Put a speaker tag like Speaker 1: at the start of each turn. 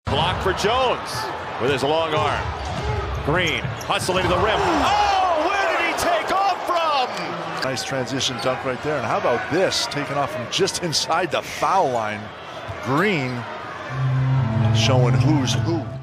Speaker 1: Block for Jones with his long arm. Green hustling to the rim. Oh, where did he take off from?
Speaker 2: Nice transition dunk right there. And how about this? Taken off from just inside the foul line. Green showing who's who.